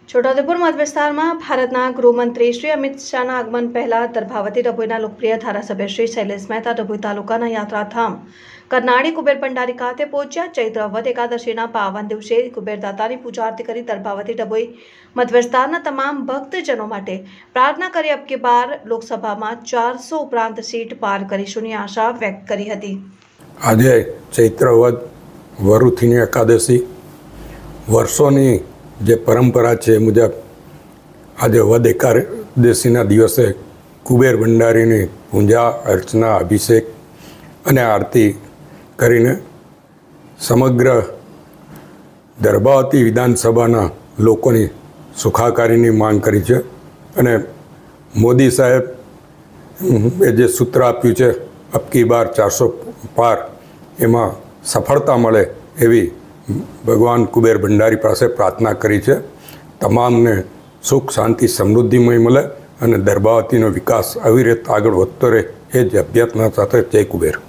છોટાઉદેપુર મત વિસ્તારમાં ભારતના ગૃહમંત્રી શ્રી અમિત શાહના આગમન પહેલા દર્ભાવતી ડભોઈના લોકપ્રિય ધારાસભ્ય શ્રી શૈલેષ મહેતા ડભોઈ તાલુકાના યાત્રાધામ કરનાળી કુબેર ભંડારી ખાતે પહોંચ્યા। ચૈત્ર વદ એકાદશીના પાવન દિવસે કુબેરદાતાની પૂજા આરતી કરી દર્ભાવતી ડભોઈ મત વિસ્તારના તમામ ભક્તજનો માટે પ્રાર્થના કરી અબકી બાર લોકસભામાં 400 ઉપરાંત સીટ પાર કરીશુંની આશા વ્યક્ત કરી હતી। આજે ચૈત્ર વદ વરુથીની એકાદશી વર્ષોની જે પરંપરા છે એ મુજબ આજે વદ એકાદશીના દિવસે કુબેર ભંડારીની પૂજા અર્ચના અભિષેક અને આરતી કરીને સમગ્ર દર્ભાવતી વિધાનસભાના લોકોની સુખાકારીની માંગ કરી છે અને મોદી સાહેબ એ જે સૂત્ર આપ્યું છે અબકી બાર 400 પાર એમાં સફળતા મળે એવી ભગવાન કુબેર ભંડારી પાસે પ્રાર્થના કરી છે। તમામને સુખ શાંતિ સમૃદ્ધિમય મળે અને દર્ભાવતીનો વિકાસ અવિરત આગળ વધતો રહે એ જ અભ્યર્થના સાથે જય કુબેર।